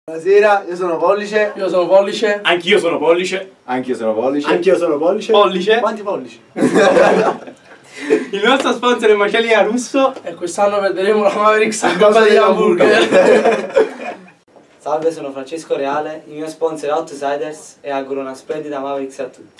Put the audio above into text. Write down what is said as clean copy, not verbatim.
Buonasera, io sono Pollice. Io sono Pollice. Anch'io sono Pollice. Anch'io sono Pollice. Anch'io sono Pollice. Pollice. Quanti pollici? Il nostro sponsor è Macellina Russo. E quest'anno perderemo la Mavericks a A causa causa degli degli hamburger. Salve, sono Francesco Reale, il mio sponsor è Outsiders e auguro una splendida Mavericks a tutti.